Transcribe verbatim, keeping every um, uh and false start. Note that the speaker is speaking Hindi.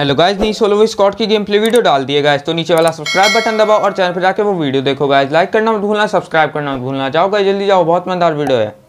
हेलो गाइस, नई सोलो स्क्वाड की गेम प्ले वीडियो डाल दिए गाइस, तो नीचे वाला सब्सक्राइब बटन दबाओ और चैनल पर जाके वो वीडियो देखो गाइस। लाइक करना मत भूलना, सब्सक्राइब करना मत भूलना। जाओ गाइस जल्दी जाओ, बहुत मजेदार वीडियो है।